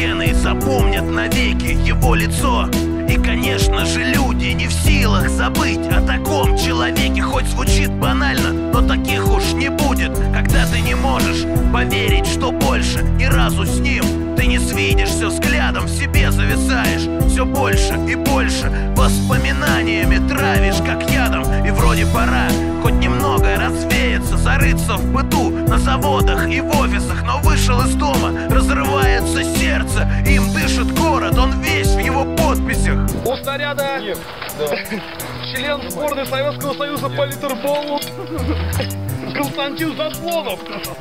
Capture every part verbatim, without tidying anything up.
стены запомнят навеки его лицо. И, конечно же, люди не в силах забыть о таком человеке. Хоть звучит банально, но таких уж не будет. Когда ты не можешь поверить, что больше ни разу с ним ты не свидишься взглядом, в себе зависаешь все больше и больше, воспоминаниями травишь, как ядом. И вроде пора хоть немного развеяться, зарыться в быту, на заводах и в офисах. Но вышел из дома, разрывается сердце, им дышит город, он весь в его подписях. У снаряда нет. Да. Член сборной Советского Союза по литерболу Константин Заслонов.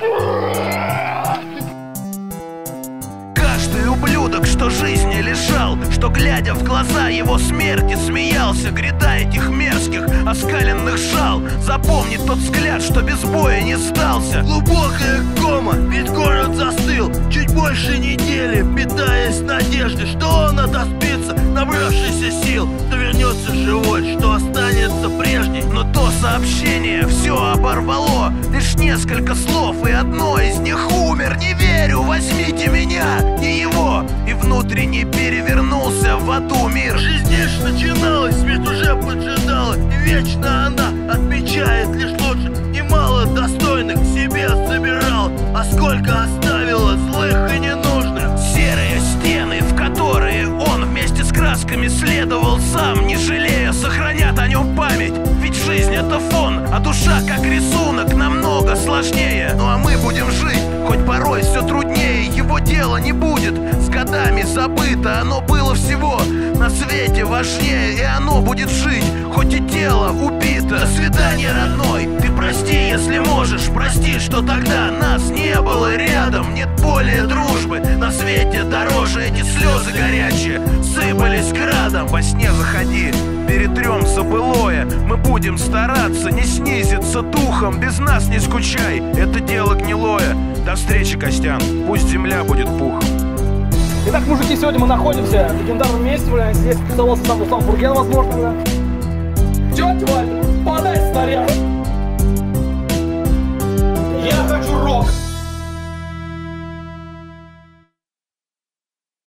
Каждый ублюдок, что жизни лишал, что, глядя в глаза его смерти, смеялся, гряда этих мерзких оскаленных жал, запомнит тот взгляд, что без боя не сдался. Глубокая кома, ведь город застыл чуть больше недели, питаясь надеждой, что он отоспится, набравшийся сил, что вернется живой, что останется прежней. Но то сообщение все оборвало, лишь несколько слов, и одно из них умер. Не верю, возьмите меня, не его. И внутренне перевернулся в аду мир. Жизнь лишь начиналась, смерть уже поджидала, и вечно она отмечает лишь лучше. Немало достойных себе забирал, а сколько оставила злых и ненужных. Серые стены, в которые он вместе с красками следовал сам, не жалея, сохранят о нем память. Ведь жизнь — это фон, а душа, как рисунок, намного сложнее. Ну а мы будем жить, хоть порой все труднее. Его дело не будет с годами забыто, оно было всего на свете важнее, и оно будет жить, хоть и тело убито. До свидания, родной, ты прости, если можешь, прости, что тогда нас не было рядом. Нет более дружбы на свете дороже, эти слезы горячие сыпались градом. Во сне заходи, перетрем забылое, мы будем стараться не снизиться духом. Без нас не скучай, это дело гнилое. До встречи, Костян, пусть земля будет пухом. Итак, мужики, сегодня мы находимся в легендарном месте, бля. Здесь писался сам Руслан Бурген, возможно, бля. Тетя Валя, подай снаряд. Я хочу